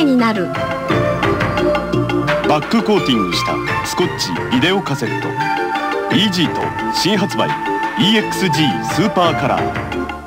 麗になる。 バックコーティングしたスコッチビデオカセット EG と新発売 EXG スーパーカラー。